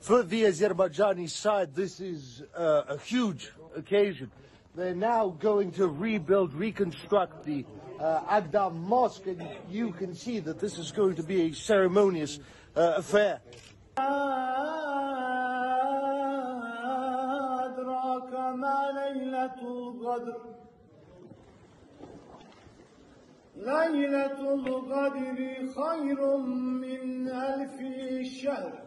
For the Azerbaijani side, this is a huge occasion. They're now going to reconstruct the Ağdam mosque, and you can see that this is going to be a ceremonious affair. ليلة القدر خير من ألف شهر